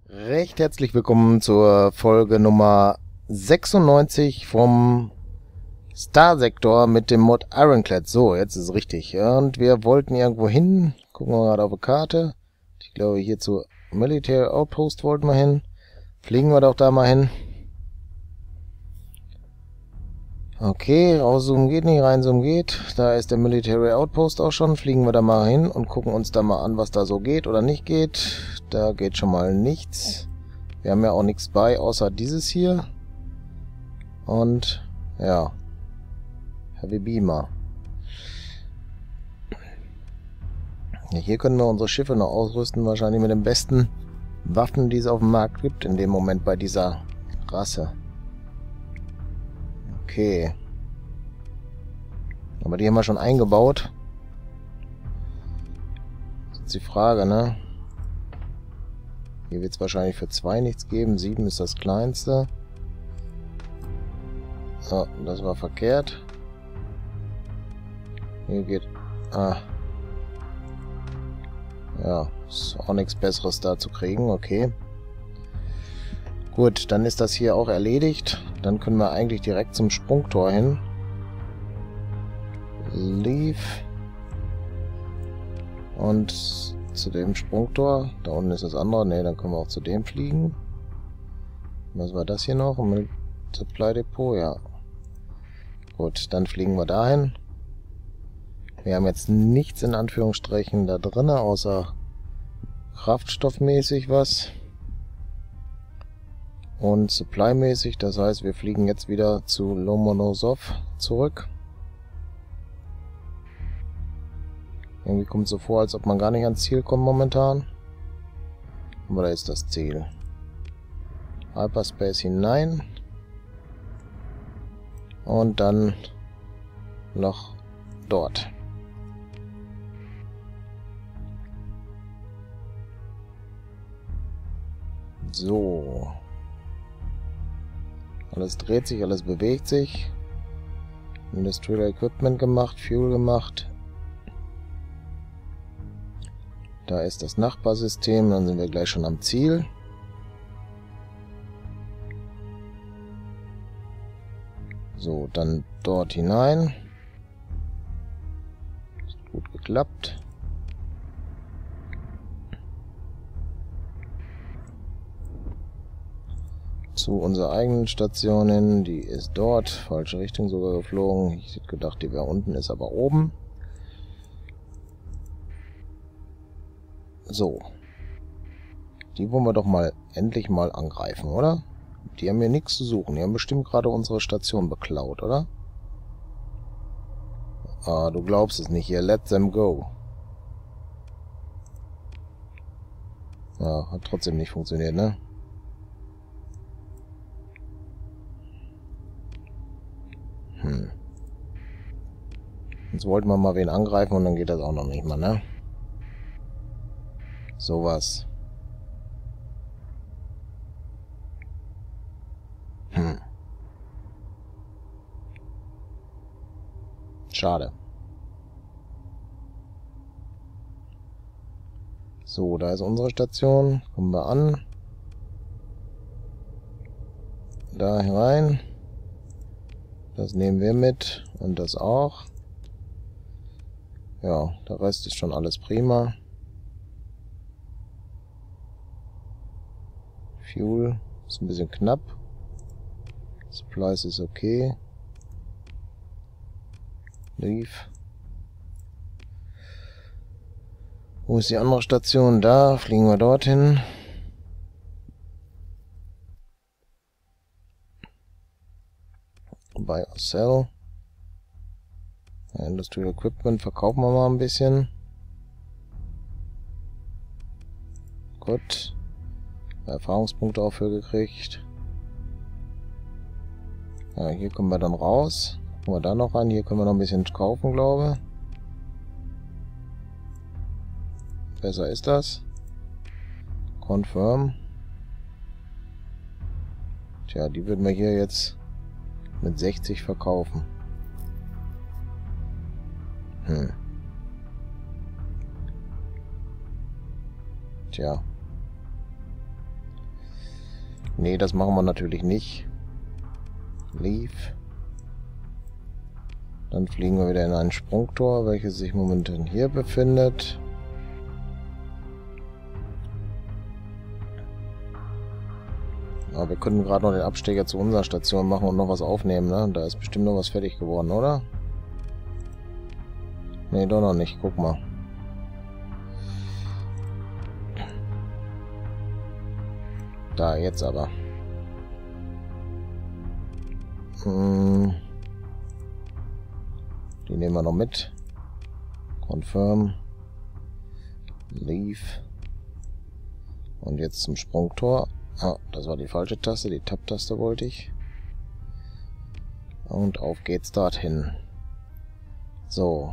Recht herzlich willkommen zur Folge Nummer 96 vom Star Sektor mit dem Mod Ironclad. So, jetzt ist es richtig. Und wir wollten irgendwo hin. Gucken wir gerade auf die Karte. Ich glaube, hier zu Military Outpost wollten wir hin. Fliegen wir doch da mal hin. Okay, rauszoomen geht nicht, reinzoomen geht. Da ist der Military Outpost auch schon. Fliegen wir da mal hin und gucken uns da mal an, was da so geht oder nicht geht. Da geht schon mal nichts. Wir haben ja auch nichts bei, außer dieses hier. Und, ja. Heavy Beamer. Ja, hier können wir unsere Schiffe noch ausrüsten, wahrscheinlich mit den besten Waffen, die es auf dem Markt gibt, in dem Moment bei dieser Rasse. Okay. Aber die haben wir schon eingebaut. Das ist die Frage, ne? Hier wird es wahrscheinlich für 2 nichts geben. 7 ist das kleinste. So, das war verkehrt. Hier geht... Ah. Ja, ist auch nichts Besseres da zu kriegen. Okay. Gut, dann ist das hier auch erledigt. Dann können wir eigentlich direkt zum Sprungtor hin. Leave. Und zu dem Sprungtor. Da unten ist das andere. Ne, dann können wir auch zu dem fliegen. Was war das hier noch? Ein Supply Depot, ja. Gut, dann fliegen wir dahin. Wir haben jetzt nichts in Anführungsstrichen da drin, außer kraftstoffmäßig was. Und supply-mäßig, das heißt, wir fliegen jetzt wieder zu Lomonosov zurück. Irgendwie kommt es so vor, als ob man gar nicht ans Ziel kommt momentan. Aber da ist das Ziel. Hyperspace hinein. Und dann noch dort. So. Alles dreht sich, alles bewegt sich. Industrial Equipment gemacht, Fuel gemacht. Da ist das Nachbarsystem, dann sind wir gleich schon am Ziel. So, dann dort hinein. Ist gut geklappt. Zu unserer eigenen Station hin, die ist dort, falsche Richtung sogar geflogen. Ich hätte gedacht, die wäre unten, ist aber oben. So. Die wollen wir doch mal endlich mal angreifen, oder? Die haben hier nichts zu suchen. Die haben bestimmt gerade unsere Station beklaut, oder? Ah, du glaubst es nicht hier. Let them go. Ja, hat trotzdem nicht funktioniert, ne? Jetzt wollten wir mal wen angreifen und dann geht das auch noch nicht mal, ne? Sowas. Schade. So, da ist unsere Station. Kommen wir an. Da herein. Das nehmen wir mit. Und das auch. Ja, der Rest ist schon alles prima. Fuel ist ein bisschen knapp. Supplies ist okay. Leave. Wo ist die andere Station? Da. Fliegen wir dorthin. Buy or sell. Industrial Equipment verkaufen wir mal ein bisschen. Gut. Erfahrungspunkte auch für gekriegt. Ja, hier kommen wir dann raus. Gucken wir da noch an. Hier können wir noch ein bisschen kaufen, glaube ich. Besser ist das. Confirm. Tja, die würden wir hier jetzt mit 60 verkaufen. Tja. Nee, das machen wir natürlich nicht. Leave. Dann fliegen wir wieder in ein Sprungtor, welches sich momentan hier befindet. Aber wir können gerade noch den Abstecher zu unserer Station machen und noch was aufnehmen, ne? Da ist bestimmt noch was fertig geworden, oder? Nee, doch noch nicht. Guck mal. Da, jetzt aber. Die nehmen wir noch mit. Confirm. Leave. Und jetzt zum Sprungtor. Ah, das war die falsche Taste. Die Tab-Taste wollte ich. Und auf geht's dorthin. So.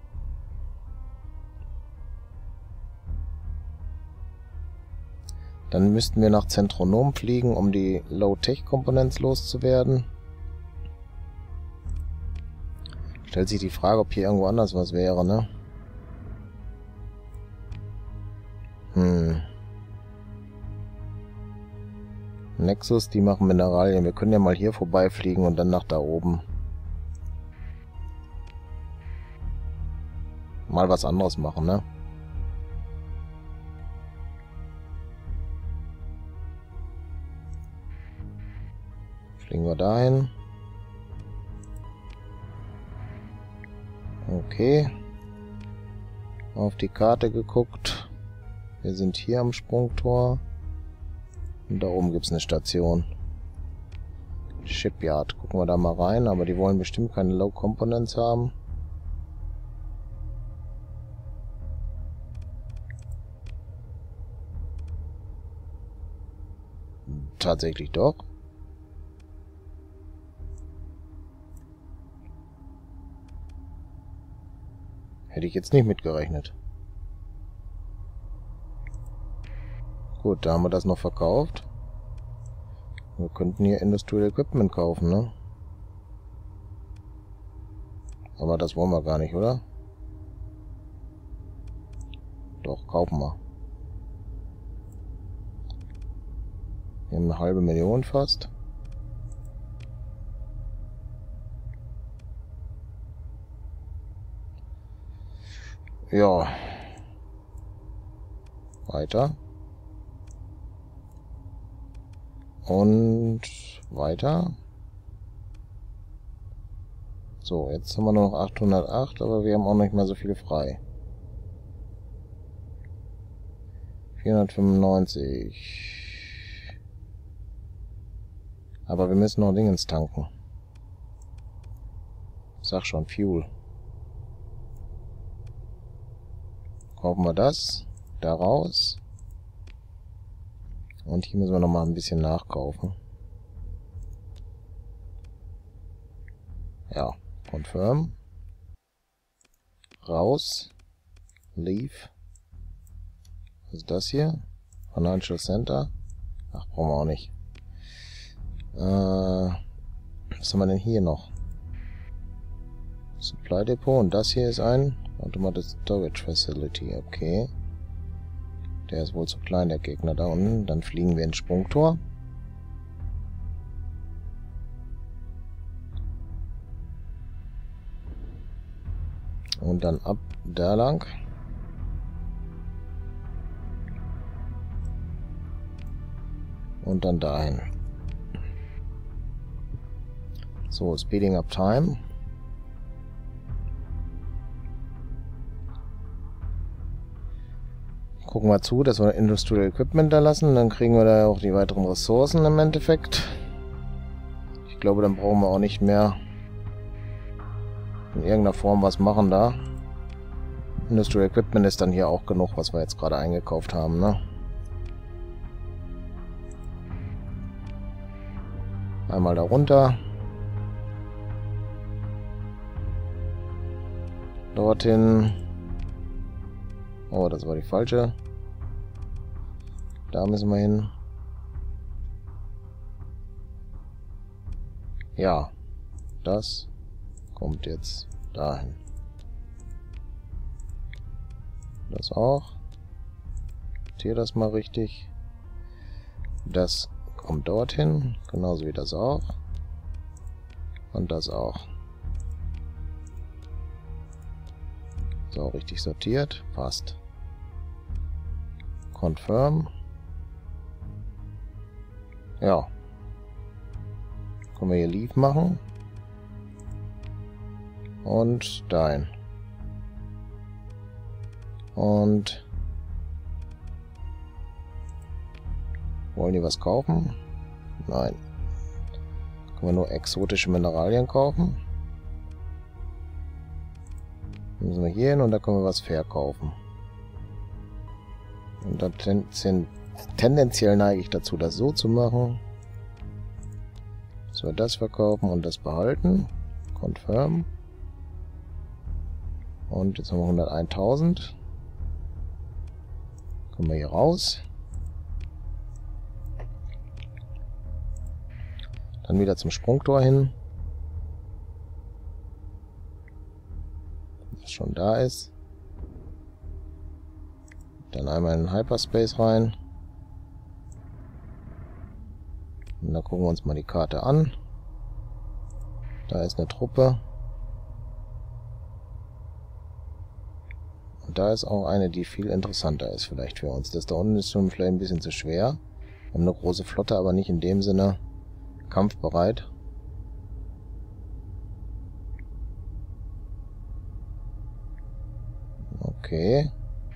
Dann müssten wir nach Zentronom fliegen, um die Low-Tech-Components loszuwerden. Stellt sich die Frage, ob hier irgendwo anders was wäre, ne? Nexus, die machen Mineralien. Wir können ja mal hier vorbeifliegen und dann nach da oben. Mal was anderes machen, ne? Fliegen wir dahin. Okay. Auf die Karte geguckt. Wir sind hier am Sprungtor. Und da oben gibt es eine Station. Shipyard. Gucken wir da mal rein. Aber die wollen bestimmt keine Low Components haben. Tatsächlich doch. Hätte ich jetzt nicht mitgerechnet. Gut, da haben wir das noch verkauft. Wir könnten hier Industrial Equipment kaufen, ne? Aber das wollen wir gar nicht, oder? Doch, kaufen wir. Wir haben 500.000 fast. Ja. Weiter. Und weiter. So, jetzt haben wir nur noch 808, aber wir haben auch nicht mehr so viele frei. 495. Aber wir müssen noch Dingens tanken. Sag schon, Fuel. Kaufen wir das. Da raus. Und hier müssen wir noch mal ein bisschen nachkaufen. Ja, confirm. Raus. Leave. Was ist das hier? Financial Center. Ach, brauchen wir auch nicht. Was haben wir denn hier noch? Supply Depot. Und das hier ist ein Automated Storage Facility. Okay. Der ist wohl zu klein, der Gegner da unten. Dann fliegen wir ins Sprungtor. Und dann ab da lang. Und dann dahin. So, Speeding up Time. Gucken wir zu, dass wir Industrial Equipment da lassen. Dann kriegen wir da auch die weiteren Ressourcen im Endeffekt. Ich glaube, dann brauchen wir auch nicht mehr in irgendeiner Form was machen da. Industrial Equipment ist dann hier auch genug, was wir jetzt gerade eingekauft haben, ne? Einmal da runter. Dorthin. Oh, das war die falsche. Da müssen wir hin. Ja, das kommt jetzt dahin. Das auch. Notiere das mal richtig. Das kommt dorthin, genauso wie das auch. Und das auch. So, richtig sortiert. Passt. Confirm. Ja. Können wir hier Leave machen. Und dahin. Und wollen die was kaufen? Nein. Können wir nur exotische Mineralien kaufen? Dann müssen wir hier hin und da können wir was verkaufen. Und dann tendenziell neige ich dazu, das so zu machen. Dass wir das verkaufen und das behalten. Confirm. Und jetzt haben wir 101.000. Kommen wir hier raus. Dann wieder zum Sprungtor hin. Das schon da ist. Dann einmal in den Hyperspace rein. Und dann gucken wir uns mal die Karte an. Da ist eine Truppe. Und da ist auch eine, die viel interessanter ist vielleicht für uns. Das da unten ist schon vielleicht ein bisschen zu schwer. Wir haben eine große Flotte, aber nicht in dem Sinne kampfbereit. Okay.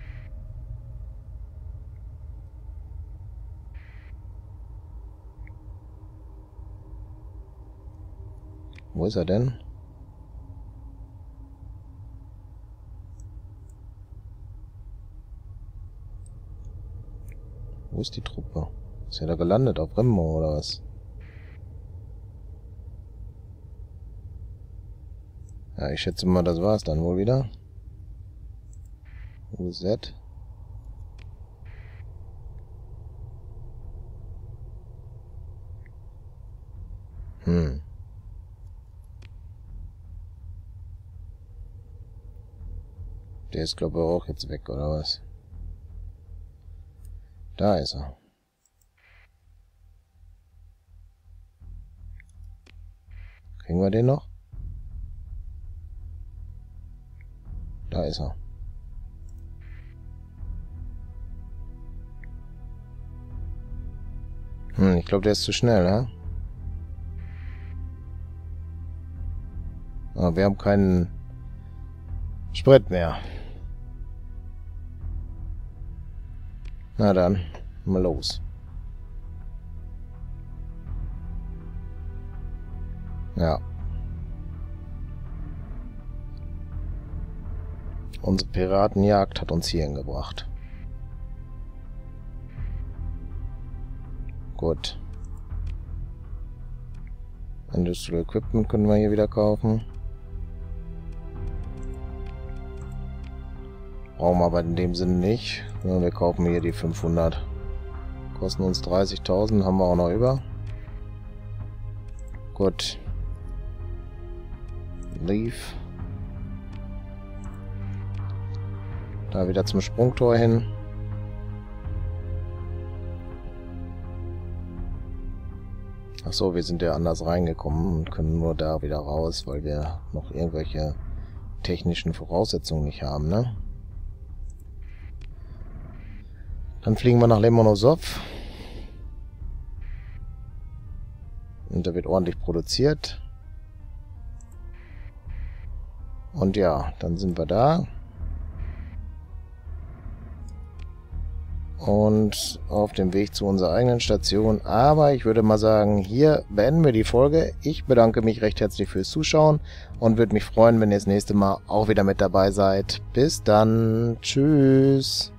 Wo ist er denn? Wo ist die Truppe? Ist er da gelandet auf Remmo oder was? Ja, ich schätze mal, das war's dann wohl wieder. UZ. Der ist, glaube ich, auch jetzt weg, oder was? Da ist er. Kriegen wir den noch? Da ist er. Ich glaube, der ist zu schnell, ne? Aber wir haben keinen Sprit mehr. Na dann, mal los. Ja. Unsere Piratenjagd hat uns hierhin gebracht. Gut. Industrial Equipment können wir hier wieder kaufen. Brauchen wir aber in dem Sinne nicht. Wir kaufen hier die 500. Kosten uns 30.000, haben wir auch noch über. Gut. Leave. Da wieder zum Sprungtor hin. Achso, wir sind ja anders reingekommen und können nur da wieder raus, weil wir noch irgendwelche technischen Voraussetzungen nicht haben, ne? Dann fliegen wir nach Lomonossow. Und da wird ordentlich produziert. Und ja, dann sind wir da. Und auf dem Weg zu unserer eigenen Station. Aber ich würde mal sagen, hier beenden wir die Folge. Ich bedanke mich recht herzlich fürs Zuschauen und würde mich freuen, wenn ihr das nächste Mal auch wieder mit dabei seid. Bis dann. Tschüss.